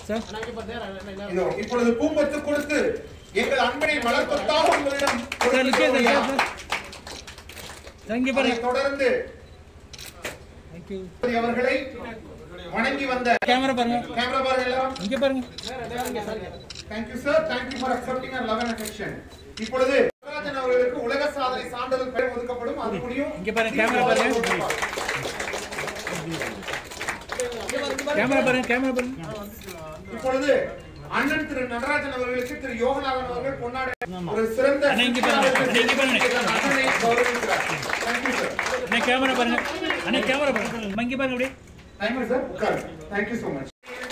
இதோ இப்பொழுது பூம்பத்து கொடுத்து எங்கள் அன்பனை வளர்ப்பதாக உங்களிடம் தொடர்ந்து அவர்களை வணங்கி வந்த கேமரா பாருங்க எல்லாரும் இங்க பாருங்க. Thank you sir, thank you for accepting our love and affection. இப்பொழுது நடராஜன் அவர்களுக்கு உலக சாதனை சான்றிதழ் ஒதுக்கப்படும். அது முடியும். இங்க பாருங்க கேமரா பாருங்க. இப்பொழுது அண்ணன் திரு நடராஜன் அவர்களுக்கு திரு யோகநாதன் அவர்கள் பொன்னாடை ஒரு சிறந்த அண்ணனை கௌரவிக்கிறார். Thank you sir. அண்ணே கேமரா பாருங்க. அண்ணே கேமரா பாருங்க. இங்க பாருங்க அப்படியே. Thank you sir. Thank you so much.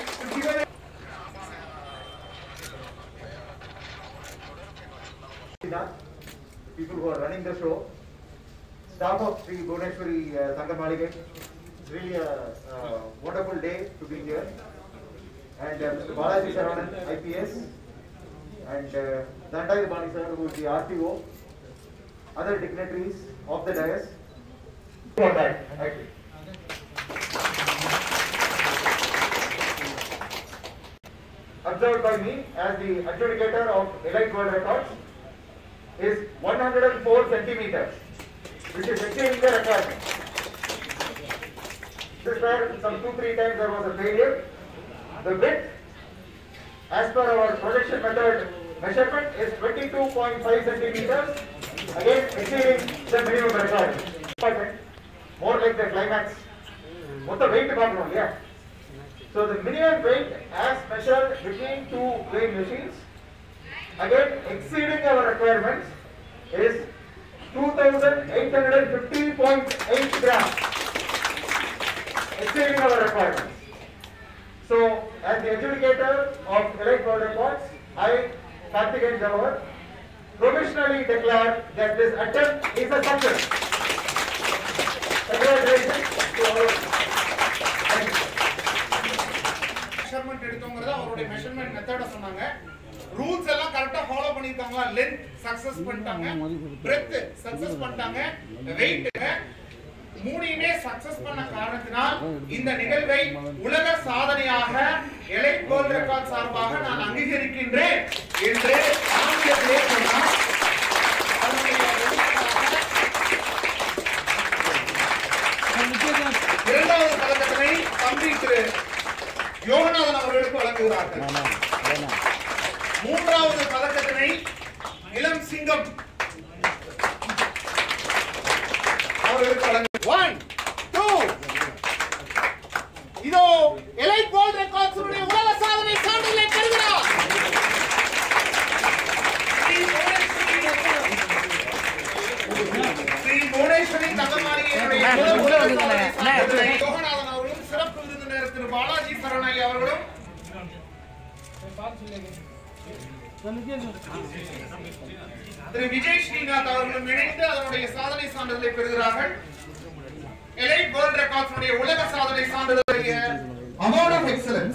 People who are running the show, staff of Sri Bhuvaneshwari Sangamaligai, it's really a wonderful day to be here. And Mr. Balaji Saravanan, IPS, and Dantai Bani sir, who is the RTO, other dignitaries of the dais. For that, observed by me as the adjudicator of Elite World Records is 104 centimeters, which is exceeding the record. This where some 2-3 times there was a failure. The width, as per our projection method measurement, is 22.5 centimeters, again exceeding the minimum record. More like the climax. What the weight about one, yeah. So the minimum weight as measured between two weighing machines, again exceeding our requirements, is 2850.8 grams, exceeding our requirements. So as the adjudicator of Elite World Records, I, Karthikeyan Jawahar, provisionally declare that this attempt is a success. Congratulations to all. Measurement எடுத்தோங்கறத அவருடைய measurement மெத்தட சொன்னாங்க. Rules எல்லாம் கரெக்ட்டா follow பண்ணிருக்காங்க. Length success பண்ணிட்டாங்க, breath success பண்ணிட்டாங்க, weight மூணையுமே சக்சஸ் பண்ண காரணத்தினால் இந்த நிகழ்வை உலக சாதனையாக எலைட் வேர்ல்ட் ரெக்கார்ட் சார்பாக நான் அங்கீகரிக்கின்றேன் என்று ஆங்கிலத்திலே சொன்னார். இரண்டாவது பதக்கத்தினை தம்பி திரு யோகநாதன் அவர்களுக்கு வழங்குகிறார்கள். மூன்றாவது பதக்கத்தினை இளம் சிங்கம் அவர்களுக்கு வழங்கு. 1 2 இதோ எலைட் வேர்ல்ட் ரெக்கார்ட்ஸ் உடைய உலக சாதனை சான்றிதழை பெறுகிறார். ஸ்ரீ புவனேஸ்வரி தங்கமாளிகையினுடைய உலக சாதனை சான்றிதழை யோகநாதன் அவர்களும் சிறப்பு விருந்தினர் திரு பாலாஜி சரணை அவர்களும் திரு விஜய் ஸ்ரீநாத் அவர்களும் இணைந்து அதனுடைய சாதனை சான்றிதழை பெறுகிறார்கள். எலைட் வேர்ல்ட் ரெக்கார்ட்ஸ் உடைய உலக சாதனை சான்றிதழுடைய அவார்ட் ஆஃப் எக்ஸலன்ஸ்.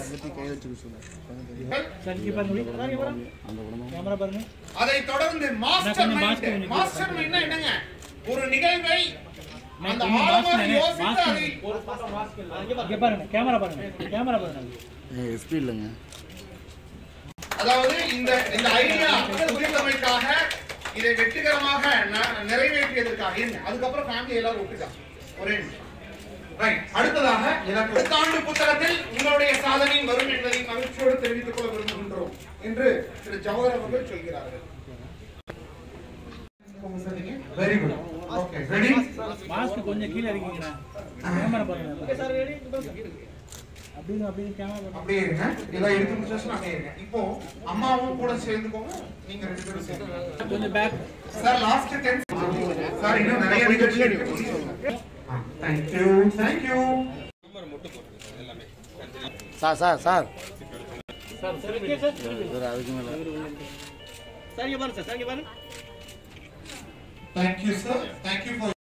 அதை தொடர்ந்து மாஸ்டர் மைண்ட். மாஸ்டர் மைண்ட்னா என்னங்க? ஒரு நிகழ்வை அந்த ஆழமாக யோசித்து அதை ஒரு பக்கம் மாஸ்க் இங்க பாருங்க, கேமரா பாருங்க, கேமரா பாருங்க. எஸ்பி இல்லங்க. அதாவது இந்த ஐடியா புரிந்தமைக்காக இதை வெற்றிகரமாக நிறைவேற்றியதற்காக அதுக்கப்புறம் ஃபேமிலி எல்லாரும் ஒட்டுக்கா ஒரே ரைட். அடுத்ததாக எனக்கு புத்தாண்டு புத்தகத்தில் உங்களுடைய சாதனை வரும் என்பதை மகிழ்ச்சியோடு தெரிவித்துக் கொள்ள விரும்புகின்றோம் என்று திரு ஜவஹர் அவர்கள் சொல்கிறார்கள். Very good. Okay ready. Mask கொஞ்சம் கீழ இருக்கீங்க. கேமரா பாருங்க. Okay sir ready. அப்படியே கேமரா அப்படியே இருங்க. எல்லாம் எடுத்து முடிச்சா அப்படியே இருங்க. இப்போ அம்மாவும் கூட சேர்ந்துக்கோங்க. நீங்க ரெண்டு பேரும் சேர்ந்து கொஞ்சம் பேக். சார் லாஸ்ட் 10 சார் இன்னும் நிறைய நிகழ்ச்சி இருக்கு. Thank you. Thank you. Number மட்டும் போடுங்க எல்லாமே. சார் சார் சார் சார் அதுக்கு மேல சார் இங்க பாருங்க சார் இங்க பாருங்க. Thank you sir. Thank you for